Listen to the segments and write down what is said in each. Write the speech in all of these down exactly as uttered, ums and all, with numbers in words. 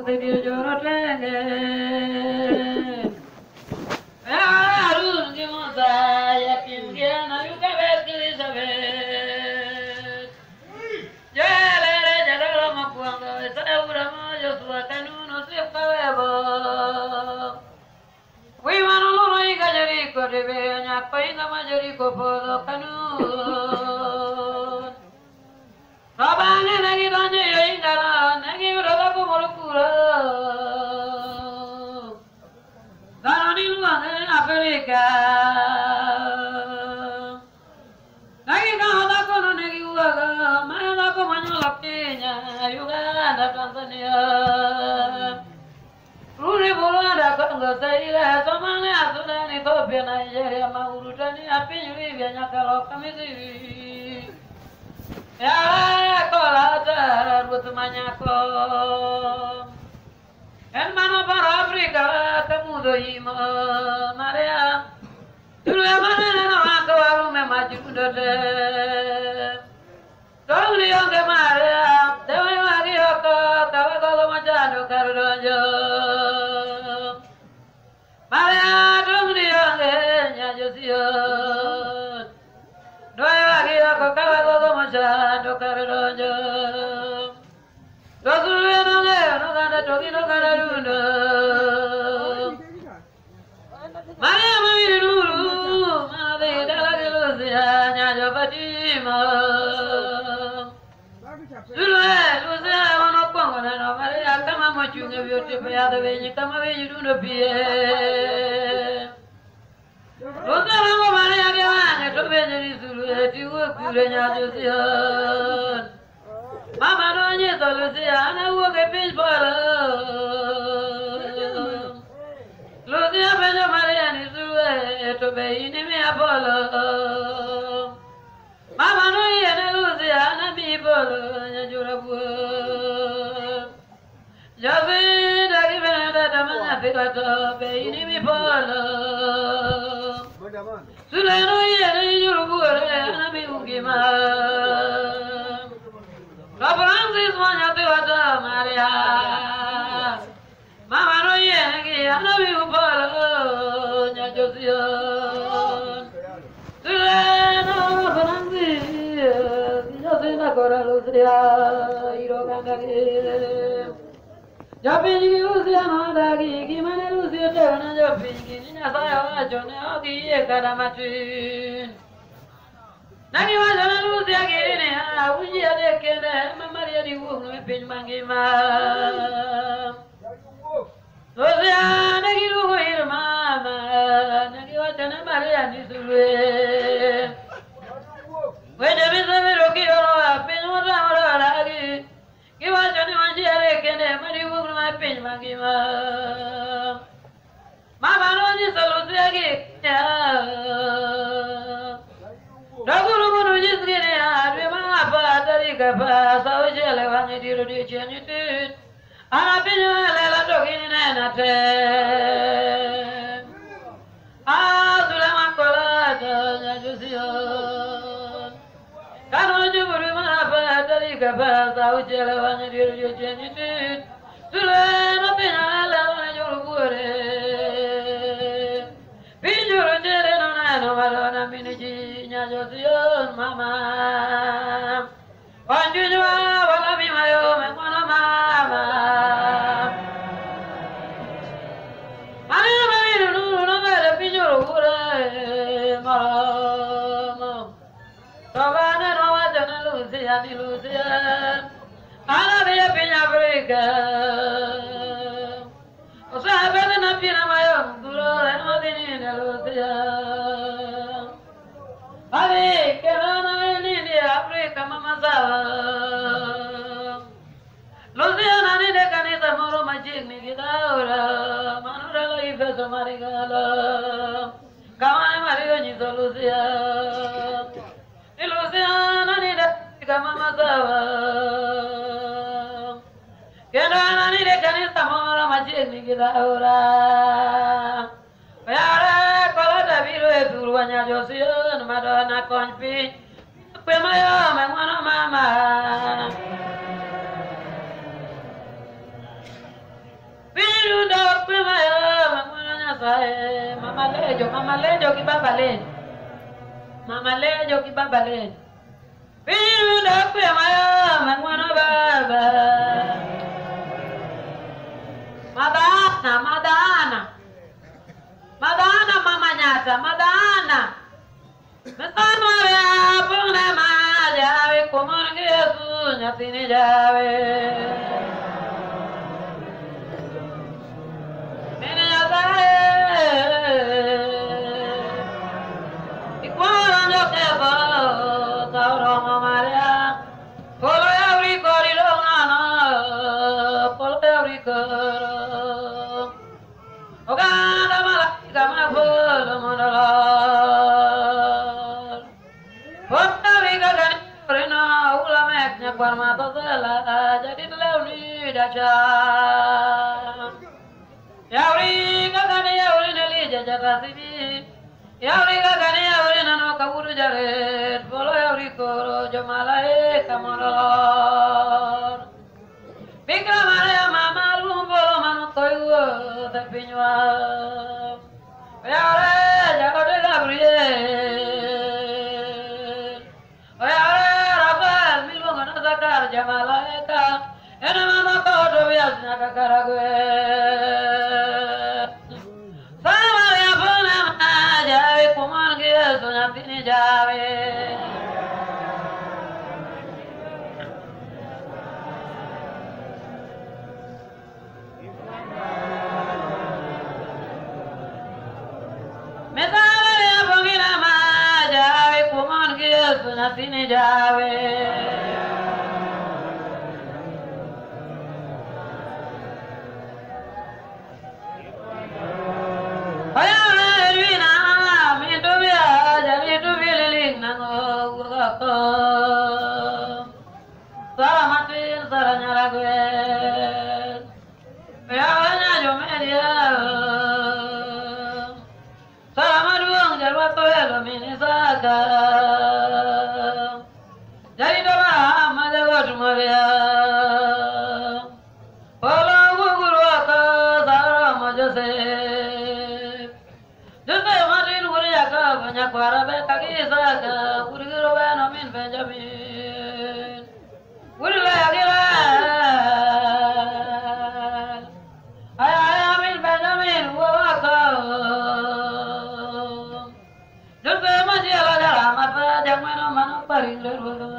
Lucy Jorotenge. Arun Gimonsa, Yakin Giana, you can ask Elizabeth. Jale, Jala Makwanga, Saurama, Joshua Canuno, forever. We want to know Gajarico, the Vena, Paina Majorico for the canoe. Rabana, Nagidanya, Ingala, Nagi, Rabu Molokura. Danilua, Africa. Nagiga, Nakono, Nagiwa, Manako, Manula, Kenya, Uganda, Tanzania. Ruri Buranda, Congo, Zaire, Somalia, Sudan, Ethiopia, Nigeria, Mauritania, Libya, Nyakalo, Missouri. Ya, Colata, Rutamanyako. Hermano para África, Camudo y Maria. Tú le mandas a Macaru, me machundo. Todo el día que Maria, te voy a ir a Cabacalo Machado, Cardoyo. Maria, todo el día que yo soy. No hay aquí a Cabacalo Machado, Cardoyo. Los ruidos no gana toki no gana rundo. Maria mami ruru, mana de dala que lo sea, ñayo Fatima. Sule, lo sea, mano pongo na no Maria, kama mochunge vyote pea de venye, kama venye rundo pie. Lo sea, mamo Maria que vange, to venye ni sulu, tiwe kure ñayo siyan. Mama no nye solo se ana uoke pinball. Lucia Benjo Mariani sue to be in me apollo. Mama no ye ne Lucia ana people nyajurabu. Javi da givena da damana figato be in me polo. Sule no ye ne yurubu ana mi ungima. Francis Manyatuata Maria Mama no yengi anabi upalo Nyajosion Tuleno Francis Yosina Kora Lucia Irogandagi Japingi Lucia no dagi Kimane Lucia Tevana Japingi Nina Saya Jone Ogi Ekadamachin Nani wajana Lucia Girine Uji ade kende Maria di wung me pin mangima Lucia nagi lugu irmama Nagi wajana Maria di sulwe Wede bisa meroki oro apin Wada wada lagi Ki wajani uji ade kende Mari wung me pin mangima Mama noji Lucia Girine Daguru munu jisgini adwi maapa tarika pa saujele wangi diru di chenyitit Anapinyo lela dogini nena ten Azule makola janya jusion Kanu juburu maapa tarika pa saujele wangi diru di chenyitit Zule napinyo lela wangi juru bure Pinjuru jere nuna no malona miniji Nyajosion mama Wanjujua wala mimayo mengwana mama Maya mamiru nuru nomere pinjuru ure marama Tobane no wajana Lucia ni Lucia Ana via pinya Afrika Osa bebe na pina mayo mduro eno dini ne Lucia Ave que van a venir de África, mamá sabe. Luciana ni de canita moro magic ni guitarra, manura lo hizo su marigala. Camane marido ni so Luciana, ni Luciana ni de África, mamá sabe. Que van ni de canita moro magic ni guitarra. Yara kolada biru e turwanya Josion madona konfi pemayo mengwana mama nyasaye mama lejo mama lejo ki baba lejo mama lejo ki baba lejo piru dakwe maya mangwana baba madana madana madana mama nyata madana mesano ya pungna ma jawe kumur Yesu nyatini jawe mene nyasaye ikwara nyoke bo tauro maria polo yauri kori lo nana polo yauri koro ogana malaka mana polo monala Parma tozela jadi leuni dacha yauri gagani yauri neli jajata sini yauri gagani yauri nano kaburu jare bolo yauri koro jamalae kamoror bikramare mama lumbo manu toyu tepinywa yaure jagode gabriye Jamalaika, enamano todo viasna kakaragwe. Sama ya puna jawe kuman kia sunyatini jawe. Mesama ya pungina ma jawe kuman kia sunyatini jawe. Saramatin saranya ragwen, yawanya jomedia. Saramaduang jarwato elomini saka, jadi doa majagot maria. Polo guru aka sarama jose, jose matin guru aka banyak warabe kaki saka, guru guru benomin Benjamin. Wula gira, ay ay amin Benjamin waka. Jumpa masih ala jalan apa jangan mana paling leru.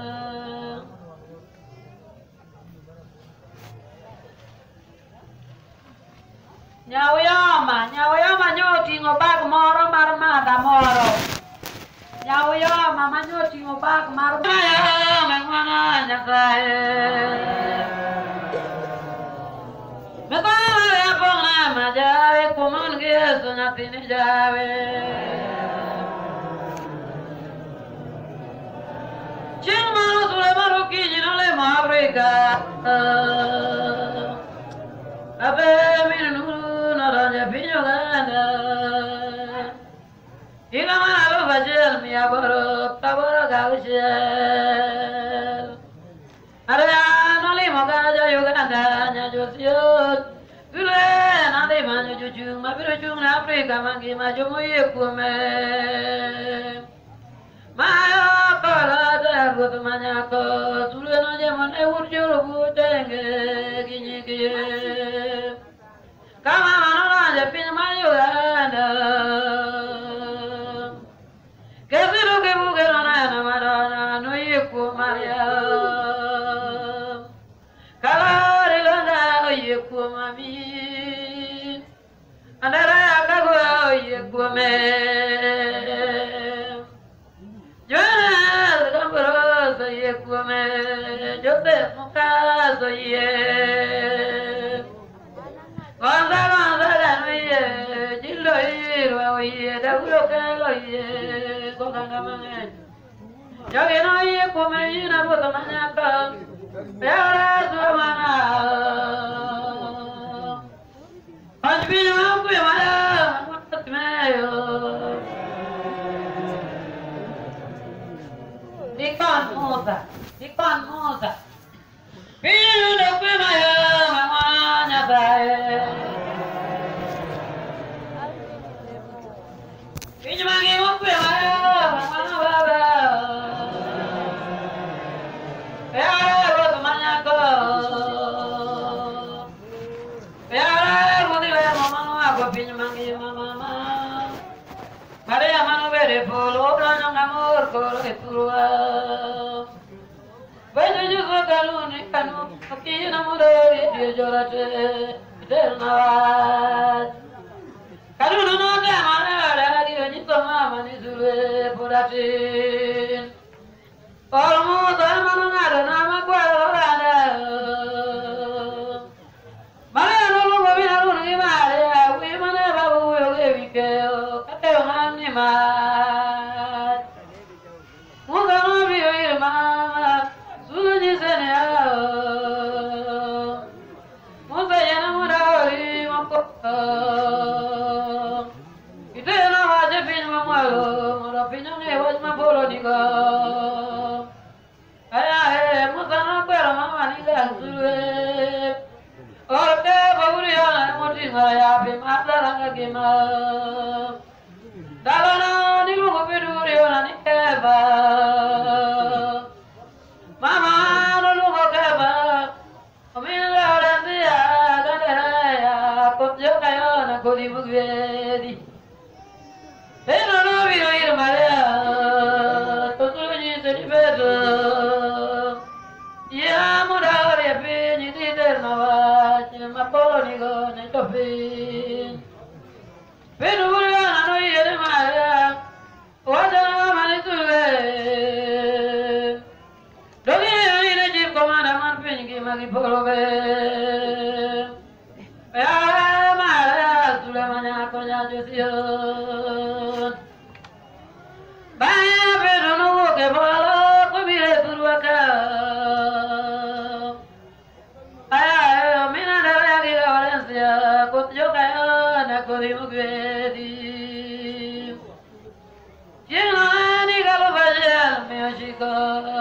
Nyawiyama, nyawiyama nyoti ngobak moro marmada moro. Nyawiyama manyoti ngobak marmada mangwana nyasaye. Mesara ya pongna majawe kuman Yesu nyatini jawe. Cing manu sule maruki jinole mabrika. Abe minu naraja pinyogana. Ika mana lo bajel miya boro taboro gaushel. Arya noli moga jayu ganda nyajosiot. Gule nade manyu jujung mabiru jung na Afrika mangi maju muye kume. Mayo kala tergut manyako sule no jemon e urjuru butenge kinyi kiye. Kama manora japin mayu ganda. Kesiru kebuke nona namarana nuye kumaria. Kalari landa nuye kumami. Andara akagua nuye kume. Jonas Gambaro soye kume. Joseph Muka soye. Gonza gonza ganuye. Jilo irwa oye. Dagulo kaloye. Goganga mangen. Jogi noye kume yina buto manyaka. Peora suamana. Panjbinyo amkuye maya. Manguat meyo. Dikon musa. Dikon musa. Pinyo dokwe maya. Mangwanya sae. Bajuju sokaluni kanu akina mudori dijorate dernawas. Kanu no te mana ragi ni toma mani sure puratin. Olmu dharmanu nara nama kwalorana. Mane no gobi na luni mare wi mane babu yoge vike kate hani ma. Mugano bi irma suluji senya. Musa yana murari mako. Ite na waje pin mamalo mura pinyo ne waj mabolo niga. Aya he musa na kwera mama niga surwe. Orte baburi yana moti ngaya pe mataranga gema. Dalana nilu ngopiduri yana nikeba. Mama no lugo keba. Omila orandia ganderaya kopjo kayo na kodi mugvedi. Pero no vino ir marea. Totulji seni bedo. Ya murari apini diternawa. Mapolo go ne topi. Pero buena no yere marea. Wajana maniture. Dogi ine jib komanda man pingi magi polo be. Ya marea sulemanya konya josiyon. Baya pero no ke bolo kubire turwaka. Aya mina dara gi Valencia kotjo kayo na kodi mugedi. Jina ni galo bajal me ashiko.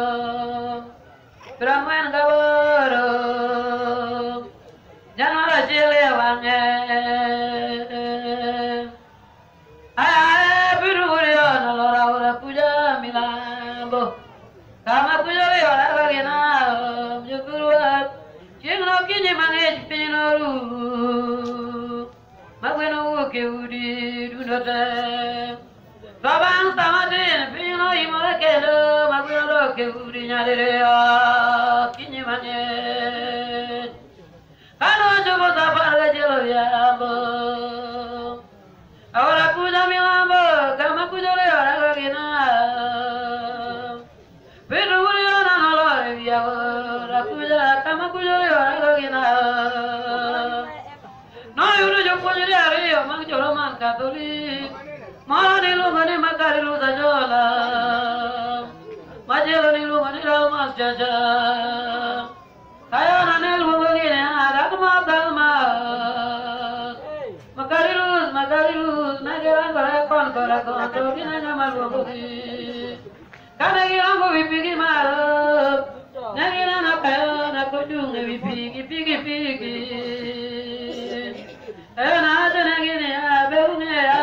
Brahman gaboro. Janwara chile wange. Aya biru burio na lora ora puja milambo. Kama puja le ora gena mjugurwa. Jingno kinye mange pinoru. Magweno ke udi dunote. Babang tamatin pino imora kelo magweno ke udi nyadere kinye mange. Ano jobo sapara jelo yambo. Ahora puja milambo kama puja le ora gena. Pero burio na lore via ora puja kama puja le ora gena. No yuru jo pojri are yo mang jolo man katolik. Mala ni lu ngani makari lu sajola. Majelo ni lu ngani ral mas jaja. Kaya na nel lu ngini adak ma dalma. Makari lus makari lus nageran kora kon kora kon toki na nyamal lu ngini. Kana gilang ko bipigi marap. Nagilan na kaya na kujung bipigi pigi pigi. Ayo na aja nagini abe une ya.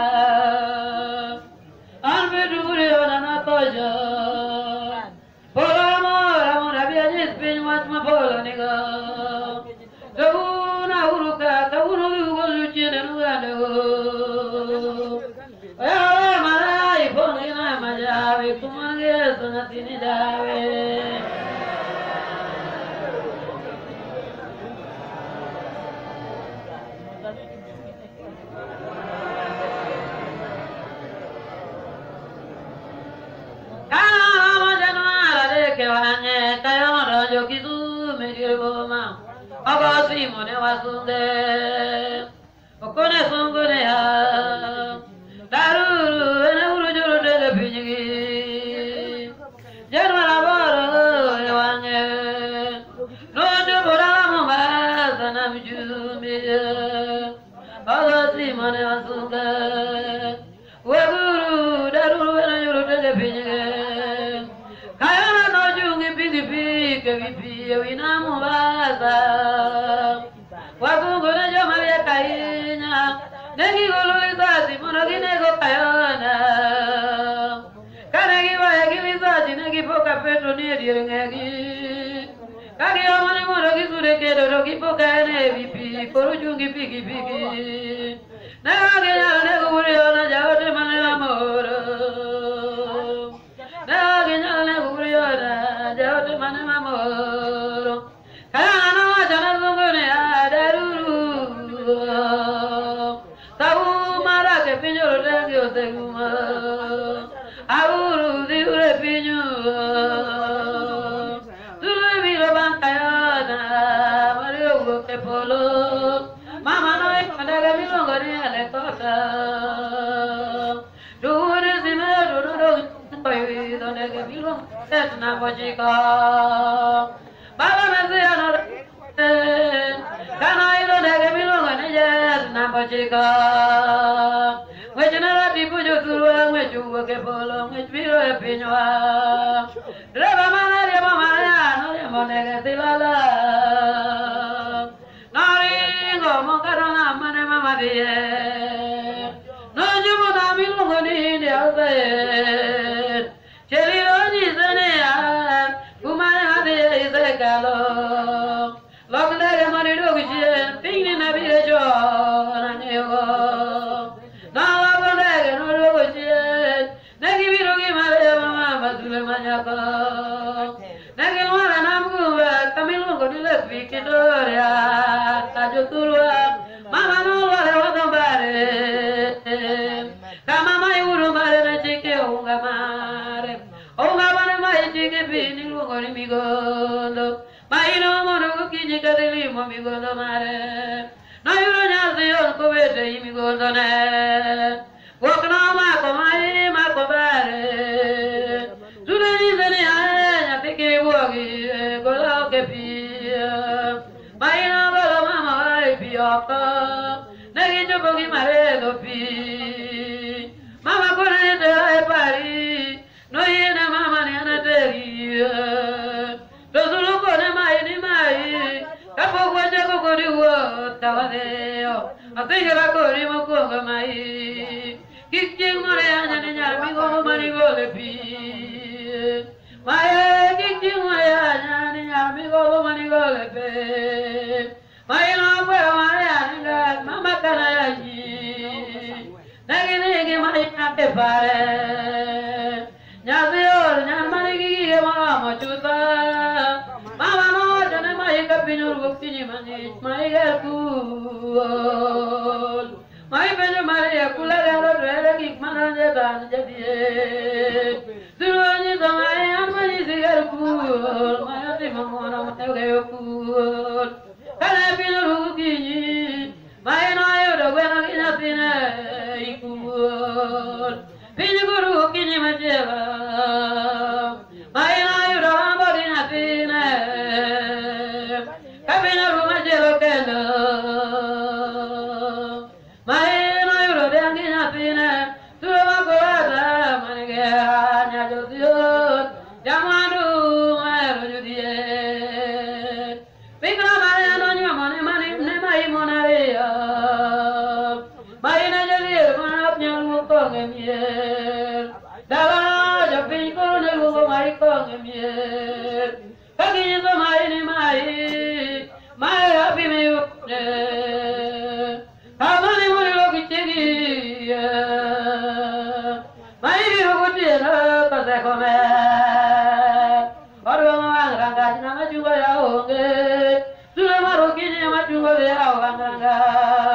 Anbe duri ona na toja. Polo amor amor abia jis pin wat ma polo niga. Tabu na uruka tabu no ugo luchi ne nuande go. Ayo marai polo ina majawe kumange sunatini jawe. Kayo rajo kisu megirgoma agasi mone wasunde okone sungune ya daruru ene urujuru de pinyi jarwara baro ewange nojo borala mumba sana mjumi agasi mone wasunde weguru daruru ene urujuru de pinyi vipi wina mubaza wagungu na joma ya kainya negi goluli zazi monogine go kayona kanegi wa yagi zazi negi poka petro ni dirngegi kagi amane monogi sure kedo rogi poka ne vipi korujungi pigi pigi negi ya nego buri ona jawote mane amoro negi ya nego buri ona jawote mane mamoro kana jana zungune adaruru tabu mara ke pinyo rengyo seguma auru diure pinyo dulu biro bantayana mario ke polo mama noi kadare biro ngari ale kota dure zime duru pai done ke biro etna bojika baba meze anar kana ilo dege biro ngane yer na bojika wejna di pujo turwa weju ke polo wejbiro e pinwa reba mana re mama ya no re monege tilala nari ngo mokarana mane mama die no jumo na milo ngoni de ase cheli oni sene ya kumare hade ise galo logne re mari dogi pingni na bire jo na nyewo na logne re no dogi negi birogi mare mama basule manyako negi mara namgu kamilu ngoni le pikitoria tajo turwa mama no wale wadambare kama mai uru mare na chike unga mare unga mare mai chike bini ngoni migondo mai no mono kinyi kadeli mo migondo mare na yuro nyase on ko bete migondo ne wokna ma ko mai ma ko bare zurani zene aya tike wogi ko lo ke pi mai no ko mama ai pi apa nagi jobogi mare do pi mama ko ne de ai pari no yena mama ne ana teri do zulu ko ne mai ni mai kapo ko jago ko ri wo tawade yo ate jara ko ri mo ko mai kikking mare anya ne nyar mi go mari go le pi mai kikking mare anya ne nyar mi go mari go le pe mai no ko mare anya mama kana ya ji nagi nagi mai ate pare nyase or nyar mari gi mama mo chuta mama no jane mai ka pinur bukti ni mani mai ga ku mai penyo mari akula garo rele ki mana je dan jadi duroni to mai amani sigar ku mai ati mangona mate ga ku kana pinur bukti ni mai no yo do gena ki na pine iku pinyo guru ki ni majeva mai no yo do ambari na pine kapina ruma jelo kendo mai no yuro de angina pine turma korada manege anya jodiyo jamanu mero jodie pikra mare no nyo mane mane ne mai monare mai na jodie manap nyalu ko ngemier dala japin ko ne go mai ko ngemier kaki so mai ni mai mai happy me ukne amani muri logi chegi mai biro gutie na kase kome orwa mang ranga na majunga ya onge sule maro kini majunga ya wanganga